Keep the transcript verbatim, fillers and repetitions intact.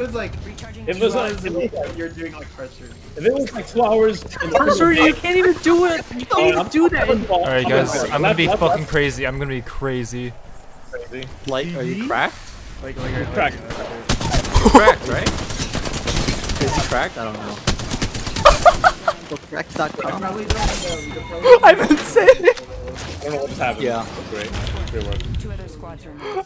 was like, It was like, it was like you're doing like pressure. if it was like two hours. Cursor, you can't even do it. You can't even do that. Alright guys, I'm gonna be Left, left, fucking left. crazy. I'm gonna be crazy. Crazy. Like, are you cracked? Like, like, like, Cracked. Cracked, right? Is he cracked? I don't know. Go cracked dot com. Probably don't know. You could probably- I didn't say it. I don't know what's happening. Yeah. Great. Great work. Two other squads are